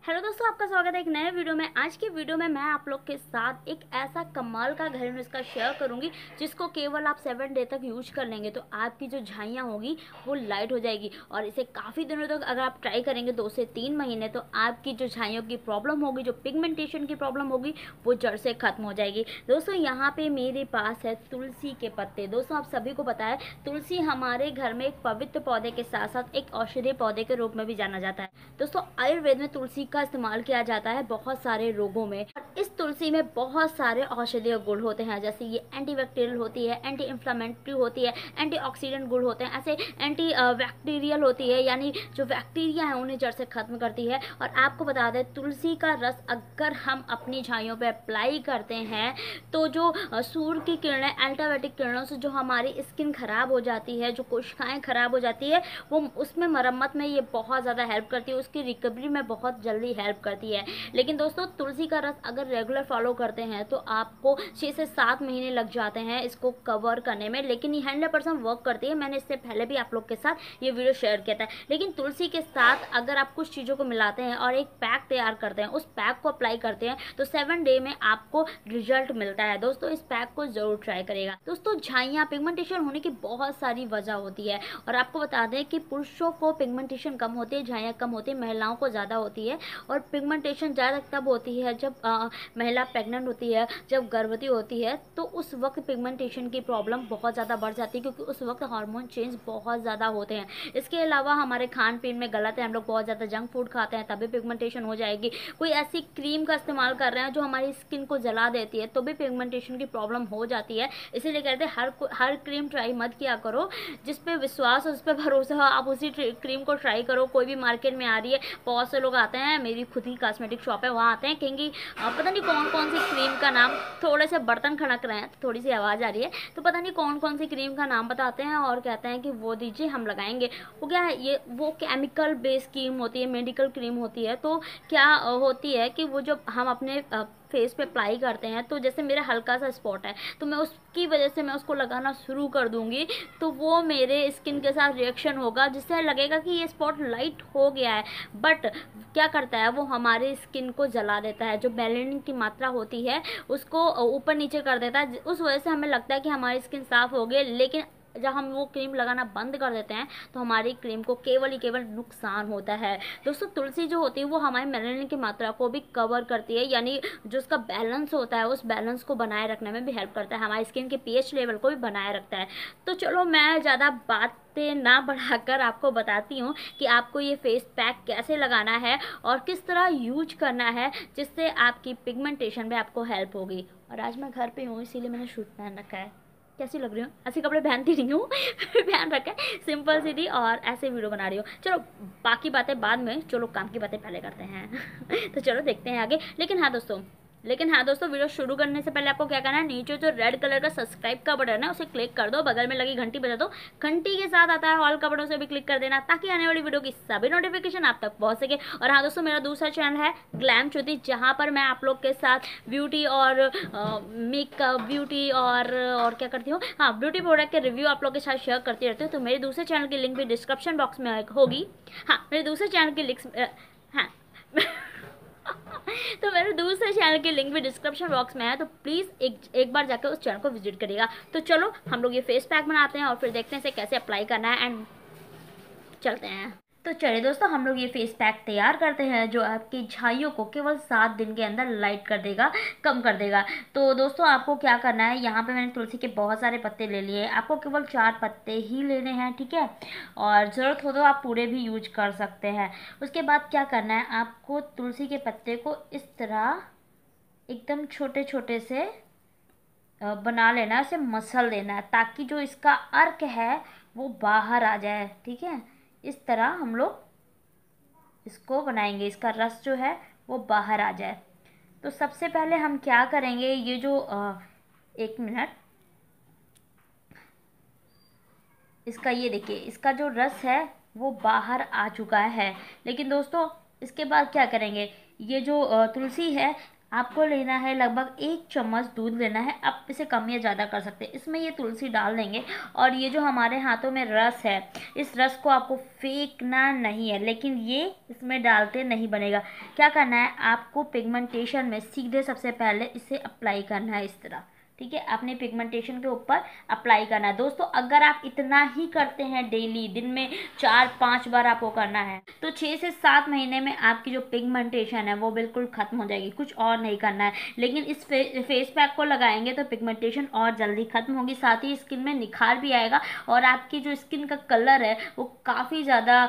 Hello दोस्तों, आपका स्वागत है एक नए वीडियो में। आज की वीडियो में मैं आप लोग के साथ एक ऐसा कमाल का घरेलू नुस्खा शेयर करूंगी जिसको केवल आप 7 डे तक यूज कर लेंगे तो आपकी जो झाइयाँ होगी वो लाइट हो जाएगी। और इसे काफ़ी दिनों तक अगर आप ट्राई करेंगे 2 से 3 महीने तो आपकी जो झाइयों की प्रॉब्लम होगी, जो पिगमेंटेशन की प्रॉब्लम होगी, वो जड़ से खत्म हो जाएगी। दोस्तों यहाँ पे मेरे पास है तुलसी के पत्ते। दोस्तों आप सभी को पता है तुलसी हमारे घर में एक पवित्र पौधे के साथ साथ एक औषधीय पौधे के रूप में भी जाना जाता है। दोस्तों आयुर्वेद में तुलसी का इस्तेमाल किया जाता है बहुत सारे रोगों में। और इस तुलसी में बहुत सारे औषधीय गुण होते हैं, जैसे ये एंटीबैक्टीरियल होती है, एंटी इंफ्लेमेटरी होती है, एंटीऑक्सीडेंट गुण होते हैं, ऐसे एंटी बैक्टीरियल होती है, यानी जो बैक्टीरिया है उन्हें जड़ से खत्म करती है। और आपको बता दें तुलसी का रस अगर हम अपनी झाइयों पर अप्लाई करते हैं तो जो सूर्य की किरणें, अल्ट्रावायलेट किरणों से जो हमारी स्किन खराब हो जाती है, जो कोशिकाएं खराब हो जाती है, वो उसमें मरम्मत में ये बहुत ज़्यादा हेल्प करती है, उसकी रिकवरी में बहुत जल्दी हेल्प करती है। लेकिन दोस्तों तुलसी का रस अगर रेगुलर फॉलो करते हैं तो आपको 6 से 7 महीने लग जाते हैं इसको कवर करने में, लेकिन ये 100% वर्क करती है। मैंने इससे पहले भी आप लोग के साथ ये वीडियो शेयर किया था। लेकिन तुलसी के साथ अगर आप कुछ चीज़ों को मिलाते हैं और एक पैक तैयार करते हैं, उस पैक को अप्लाई करते हैं तो 7 डे में आपको रिजल्ट मिलता है। दोस्तों इस पैक को जरूर ट्राई करेगा। दोस्तों झाइयाँ, पिगमेंटेशन होने की बहुत सारी वजह होती है और आपको बता दें कि पुरुषों को पिगमेंटेशन कम होती है, झाइयाँ कम होती है, महिलाओं को ज़्यादा होती है। और पिगमेंटेशन ज़्यादा तब होती है जब महिला प्रेग्नेंट होती है, जब गर्भवती होती है, तो उस वक्त पिगमेंटेशन की प्रॉब्लम बहुत ज़्यादा बढ़ जाती है, क्योंकि उस वक्त हार्मोन चेंज बहुत ज़्यादा होते हैं। इसके अलावा हमारे खान पीन में गलत है, हम लोग बहुत ज़्यादा जंक फूड खाते हैं, तभी पिगमेंटेशन हो जाएगी। कोई ऐसी क्रीम का इस्तेमाल कर रहे हैं जो हमारी स्किन को जला देती है तो भी पिगमेंटेशन की प्रॉब्लम हो जाती है। इसीलिए कहते हैं हर क्रीम ट्राई मत किया करो, जिस पे विश्वास हो, उस पर भरोसा हो, आप उसी क्रीम को ट्राई करो। कोई भी मार्केट में आ रही है, बहुत से लोग आते हैं, मेरी खुद ही कॉस्मेटिक शॉप है, वहाँ आते हैं, कहेंगे पता नहीं कौन कौन सी क्रीम का नाम, थोड़े से बर्तन खड़क रहे हैं तो थोड़ी सी आवाज़ आ रही है, तो पता नहीं कौन कौन सी क्रीम का नाम बताते हैं और कहते हैं कि वो दीजिए हम लगाएंगे। वो क्या है, ये वो केमिकल बेस्ड क्रीम होती है, मेडिकल क्रीम होती है। तो क्या होती है कि वो जब हम अपने फेस पे अप्लाई करते हैं तो जैसे मेरा हल्का सा स्पॉट है तो मैं उसकी वजह से मैं उसको लगाना शुरू कर दूंगी तो वो मेरे स्किन के साथ रिएक्शन होगा, जिससे लगेगा कि ये स्पॉट लाइट हो गया है, बट क्या करता है वो हमारे स्किन को जला देता है। जो मेलानिन की मात्रा होती है उसको ऊपर नीचे कर देता है। उस वजह से हमें लगता है कि हमारी स्किन साफ हो गई, लेकिन जब हम वो क्रीम लगाना बंद कर देते हैं तो हमारी क्रीम को केवल ही केवल नुकसान होता है। दोस्तों तुलसी जो होती है वो हमारे मेलानिन की मात्रा को भी कवर करती है, यानी जो उसका बैलेंस होता है उस बैलेंस को बनाए रखने में भी हेल्प करता है, हमारी स्किन के पीएच लेवल को भी बनाए रखता है। तो चलो मैं ज़्यादा बातें ना बढ़ाकर आपको बताती हूँ कि आपको ये फेस पैक कैसे लगाना है और किस तरह यूज करना है जिससे आपकी पिगमेंटेशन में आपको हेल्प होगी। और आज मैं घर पे हूँ इसीलिए मैंने शूट पहन रखा है। कैसी लग रही हूँ? ऐसे कपड़े पहनती नहीं हूँ पहन रखा है, सिंपल सीधी, और ऐसे वीडियो बना रही हूँ। चलो बाकी बातें बाद में, चलो काम की बातें पहले करते हैं तो चलो देखते हैं आगे। लेकिन हाँ दोस्तों वीडियो शुरू करने से पहले आपको क्या करना है, नीचे जो रेड कलर का सब्सक्राइब का बटन है उसे क्लिक कर दो, बगल में लगी घंटी बजा दो, घंटी के साथ आता है ऑल का बटन, उसे भी क्लिक कर देना ताकि आने वाली वीडियो की सभी नोटिफिकेशन आप तक पहुंच सके। और हाँ दोस्तों मेरा दूसरा चैनल है ग्लैम ज्योति, जहाँ पर मैं आप लोग के साथ ब्यूटी और मेकअप, ब्यूटी और क्या करती हूँ, हाँ ब्यूटी प्रोडक्ट के रिव्यू आप लोग के साथ शेयर करती रहती हूँ। तो मेरे दूसरे चैनल की लिंक भी डिस्क्रिप्शन बॉक्स में होगी। हाँ मेरे दूसरे चैनल की लिंक, हाँ तो मेरे दूसरे चैनल की लिंक भी डिस्क्रिप्शन बॉक्स में है, तो प्लीज़ एक बार जाकर उस चैनल को विजिट करिएगा। तो चलो हम लोग ये फेस पैक बनाते हैं और फिर देखते हैं इसे कैसे अप्लाई करना है एंड चलते हैं। तो चलिए दोस्तों हम लोग ये फेस पैक तैयार करते हैं जो आपकी झाइयों को केवल 7 दिन के अंदर लाइट कर देगा, कम कर देगा। तो दोस्तों आपको क्या करना है, यहाँ पे मैंने तुलसी के बहुत सारे पत्ते ले लिए, आपको केवल 4 पत्ते ही लेने हैं, ठीक है। और ज़रूरत हो तो आप पूरे भी यूज कर सकते हैं। उसके बाद क्या करना है, आपको तुलसी के पत्ते को इस तरह एकदम छोटे छोटे से बना लेना है, इसे मसल देना है ताकि जो इसका अर्क है वो बाहर आ जाए, ठीक है। इस तरह हम लोग इसको बनाएंगे, इसका रस जो है वो बाहर आ जाए। तो सबसे पहले हम क्या करेंगे, ये जो 1 मिनट, इसका ये देखिए, इसका जो रस है वो बाहर आ चुका है। लेकिन दोस्तों इसके बाद क्या करेंगे, ये जो तुलसी है आपको लेना है लगभग 1 चम्मच दूध लेना है। आप इसे कम या ज़्यादा कर सकते हैं। इसमें ये तुलसी डाल देंगे और ये जो हमारे हाथों में रस है, इस रस को आपको फेंकना नहीं है, लेकिन ये इसमें डालते नहीं बनेगा। क्या करना है, आपको पिगमेंटेशन में सीधे सबसे पहले इसे अप्लाई करना है इस तरह, ठीक है, अपने पिगमेंटेशन के ऊपर अप्लाई करना है। दोस्तों अगर आप इतना ही करते हैं डेली, दिन में 4-5 बार आपको करना है, तो 6 से 7 महीने में आपकी जो पिगमेंटेशन है वो बिल्कुल खत्म हो जाएगी। कुछ और नहीं करना है, लेकिन इस फेस पैक को लगाएंगे तो पिगमेंटेशन और जल्दी खत्म होगी, साथ ही स्किन में निखार भी आएगा और आपकी जो स्किन का कलर है वो काफ़ी ज़्यादा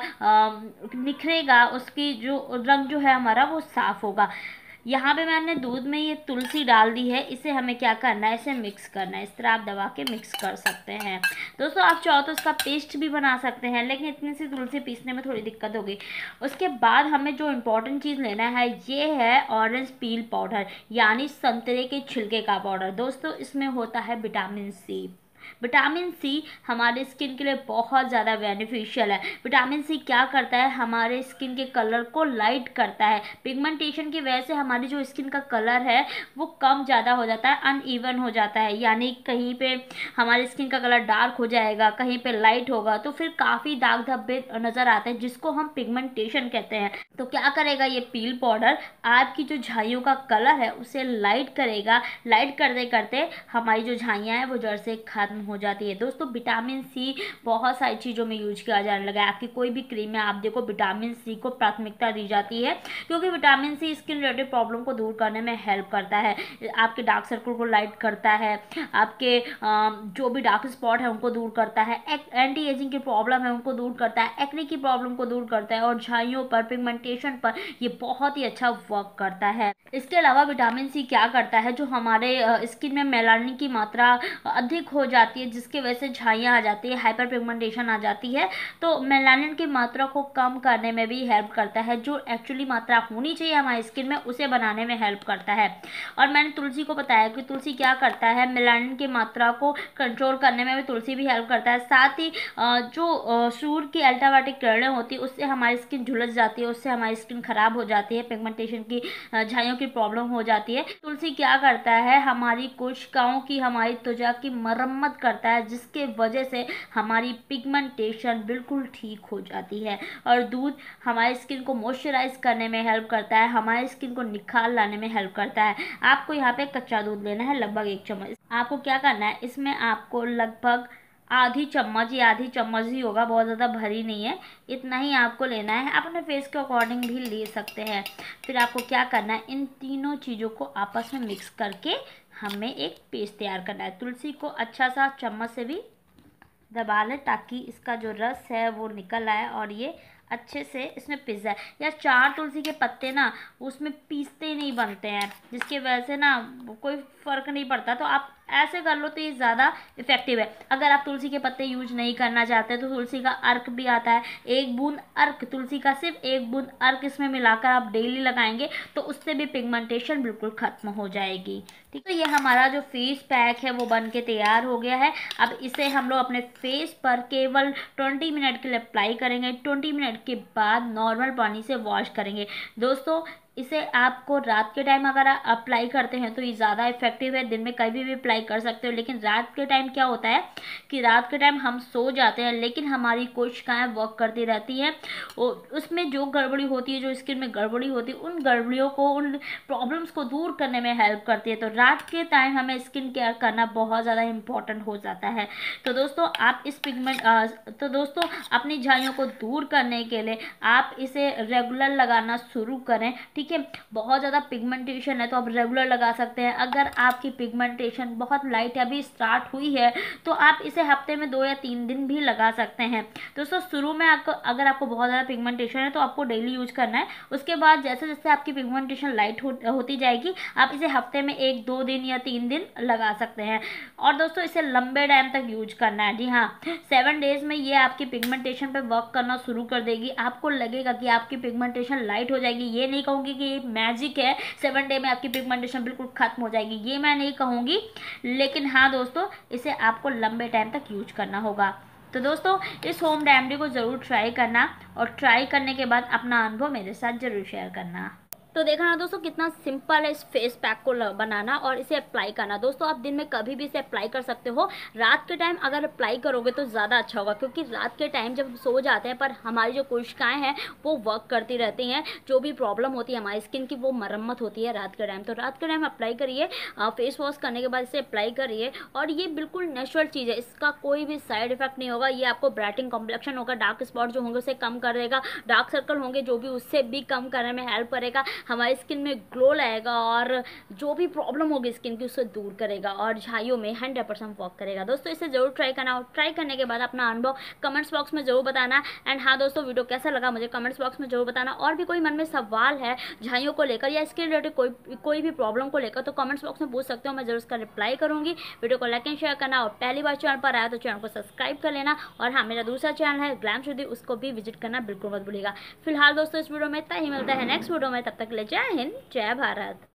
निखरेगा, उसकी जो रंग जो है हमारा वो साफ होगा। यहाँ पे मैंने दूध में ये तुलसी डाल दी है। इसे हमें क्या करना है, इसे मिक्स करना है। इस तरह आप दबा के मिक्स कर सकते हैं। दोस्तों आप चाहो तो इसका पेस्ट भी बना सकते हैं, लेकिन इतनी सी तुलसी पीसने में थोड़ी दिक्कत होगी। उसके बाद हमें जो इम्पोर्टेंट चीज़ लेना है ये है ऑरेंज पील पाउडर, यानी संतरे के छिलके का पाउडर। दोस्तों इसमें होता है विटामिन सी। विटामिन सी हमारे स्किन के लिए बहुत ज़्यादा बेनिफिशियल है। विटामिन सी क्या करता है, हमारे स्किन के कलर को लाइट करता है। पिगमेंटेशन की वजह से हमारी जो स्किन का कलर है वो कम ज़्यादा हो जाता है, अनइवन हो जाता है, यानी कहीं पे हमारी स्किन का कलर डार्क हो जाएगा, कहीं पे लाइट होगा, तो फिर काफ़ी दाग धब्बे नज़र आते हैं, जिसको हम पिगमेंटेशन कहते हैं। तो क्या करेगा ये पील पाउडर, आपकी जो झाइयों का कलर है उसे लाइट करेगा। लाइट करते करते हमारी जो झाइयाँ हैं वो जड़ से खत्म हो जाती है। दोस्तों विटामिन सी बहुत सारी चीज़ों में यूज किया जाने लगा है। आपकी कोई भी क्रीम में आप देखो विटामिन सी को प्राथमिकता दी जाती है, क्योंकि vitamin C skin related problem को दूर करने में हेल्प करता है, आपके डार्क सर्कल को लाइट करता है, आपके जो भी डार्क स्पॉट है उनको दूर करता है, एंटी एजिंग की प्रॉब्लम है उनको दूर करता है, एक्ने की प्रॉब्लम को दूर करता है, और झाइयों पर, पिगमेंटेशन पर ये बहुत ही अच्छा वर्क करता है। इसके अलावा विटामिन सी क्या करता है, जो हमारे स्किन में मेलानिन की मात्रा अधिक हो जाती है, जिसकी वजह से झाइयाँ आ जाती है, हाइपर पिगमेंटेशन आ जाती है, तो मेलानिन की मात्रा को कम करने में भी हेल्प करता है। जो एक्चुअली मात्रा होनी चाहिए हमारी स्किन में उसे बनाने में हेल्प करता है। और मैंने तुलसी को बताया कि तुलसी क्या करता है, मेलानिन की मात्रा को कंट्रोल करने में भी तुलसी भी हेल्प करता है। साथ ही जो सूर्य की अल्ट्रावायलेट किरणें होती है उससे हमारी स्किन झुलस जाती है, उससे हमारी स्किन खराब हो जाती है, पिगमेंटेशन की झाइयों की प्रॉब्लम हो जाती है। तुलसी क्या करता है, हमारी कोशिकाओं की, हमारी त्वचा की मरम्मत करता है, जिसके वजह से हमारी पिगमेंटेशन बिल्कुल ठीक हो जाती है। और दूध हमारी स्किन को मॉइस्चराइज करने में हेल्प करता है, हमारी स्किन को निखार लाने में हेल्प करता है। आपको यहाँ पे कच्चा दूध लेना है लगभग 1 चम्मच। आपको क्या करना है, इसमें आपको लगभग आधी चम्मच, या आधी चम्मच ही होगा, बहुत ज़्यादा भरी नहीं है, इतना ही आपको लेना है। आप अपने फेस के अकॉर्डिंग भी ले सकते हैं। फिर आपको क्या करना है, इन तीनों चीज़ों को आपस में मिक्स करके हमें एक पेस्ट तैयार करना है। तुलसी को अच्छा सा चम्मच से भी दबा लें ताकि इसका जो रस है वो निकल आए और ये अच्छे से इसमें पिस जाए। या 4 तुलसी के पत्ते ना उसमें पीसते नहीं बनते हैं, जिसकी वजह से ना कोई फ़र्क नहीं पड़ता, तो आप ऐसे कर लो तो ये ज़्यादा इफेक्टिव है। अगर आप तुलसी के पत्ते यूज नहीं करना चाहते तो तुलसी का अर्क भी आता है, 1 बूंद अर्क, तुलसी का सिर्फ 1 बूंद अर्क इसमें मिलाकर आप डेली लगाएंगे तो उससे भी पिगमेंटेशन बिल्कुल खत्म हो जाएगी। ठीक, तो ये हमारा जो फेस पैक है वो बन के तैयार हो गया है। अब इसे हम लोग अपने फेस पर केवल 20 मिनट के लिए अप्लाई करेंगे। 20 मिनट के बाद नॉर्मल पानी से वॉश करेंगे। दोस्तों इसे आपको रात के टाइम अगर आप अप्लाई करते हैं तो ये ज़्यादा इफेक्टिव है। दिन में कभी भी अप्लाई कर सकते हो, लेकिन रात के टाइम क्या होता है कि रात के टाइम हम सो जाते हैं, लेकिन हमारी कोशिकाएं वर्क करती रहती हैं, उसमें जो गड़बड़ी होती है, जो स्किन में गड़बड़ी होती है, उन गड़बड़ियों को, उन प्रॉब्लम्स को दूर करने में हेल्प करती है। तो रात के टाइम हमें स्किन केयर करना बहुत ज़्यादा इंपॉर्टेंट हो जाता है। तो दोस्तों आप इस तो दोस्तों अपनी झाइयों को दूर करने के लिए आप इसे रेगुलर लगाना शुरू करें। ठीक है, बहुत ज़्यादा पिगमेंटेशन है तो आप रेगुलर लगा सकते हैं। अगर आपकी पिगमेंटेशन बहुत लाइट अभी स्टार्ट हुई है तो आप इसे हफ्ते में 2 या 3 दिन भी लगा सकते हैं। दोस्तों शुरू में अगर आपको बहुत ज़्यादा पिगमेंटेशन है तो आपको डेली यूज करना है। उसके बाद जैसे जैसे आपकी पिगमेंटेशन लाइट होती जाएगी आप इसे हफ्ते में 1-2 दिन या 3 दिन लगा सकते हैं। और दोस्तों इसे लंबे टाइम तक यूज करना है। जी हाँ, 7 डेज में ये आपकी पिगमेंटेशन पे वर्क करना शुरू कर देगी। आपको लगेगा कि आपकी पिगमेंटेशन लाइट हो जाएगी। ये नहीं कहूँगी कि मैजिक है 7 डे में आपकी पिगमेंटेशन बिल्कुल खत्म हो जाएगी, ये मैं नहीं कहूँगी, लेकिन हाँ दोस्तों इसे आपको लंबे टाइम तक यूज करना होगा। तो दोस्तों इस होम रेमेडी को ज़रूर ट्राई करना और ट्राई करने के बाद अपना अनुभव मेरे साथ ज़रूर शेयर करना। तो देखा ना दोस्तों कितना सिंपल है इस फेस पैक को बनाना और इसे अप्लाई करना। दोस्तों आप दिन में कभी भी इसे अप्लाई कर सकते हो। रात के टाइम अगर अप्लाई करोगे तो ज़्यादा अच्छा होगा, क्योंकि रात के टाइम जब हम सो जाते हैं पर हमारी जो कोशिकाएं हैं वो वर्क करती रहती हैं, जो भी प्रॉब्लम होती है हमारी स्किन की वो मरम्मत होती है रात के टाइम। तो रात के टाइम अप्लाई करिए, फेस वॉश करने के बाद इसे अप्लाई करिए और ये बिल्कुल नेचुरल चीज़ है, इसका कोई भी साइड इफेक्ट नहीं होगा। ये आपको ब्राइटिंग कॉम्प्लेक्शन होगा, डार्क स्पॉट जो होंगे उसे कम कर देगा, डार्क सर्कल होंगे जो भी उससे भी कम करने में हेल्प करेगा, हमारी स्किन में ग्लो लाएगा और जो भी प्रॉब्लम होगी स्किन की उससे दूर करेगा और झाइयों में 100% वर्क करेगा। दोस्तों इसे जरूर ट्राई करना और ट्राई करने के बाद अपना अनुभव कमेंट्स बॉक्स में जरूर बताना। एंड हाँ दोस्तों, वीडियो कैसा लगा मुझे कमेंट्स बॉक्स में जरूर बताना। और भी कोई मन में सवाल है झाइयों को लेकर या स्किन रिलेटेड कोई भी प्रॉब्लम को लेकर तो कमेंट्स बॉक्स में पूछ सकते हो, मैं जरूर उसका रिप्लाई करूंगी। वीडियो को लाइक एंड शेयर करना और पहली बार चैनल पर आया तो चैनल को सब्सक्राइब कर लेना। और हाँ, मेरा दूसरा चैनल है ग्लैम श्रुति, उसको भी विजिट करना बिल्कुल मत भूलिएगा। फिलहाल दोस्तों इस वीडियो में इतना ही, मिलता है नेक्स्ट वीडियो में, तब तक के लिए जय हिंद जय भारत।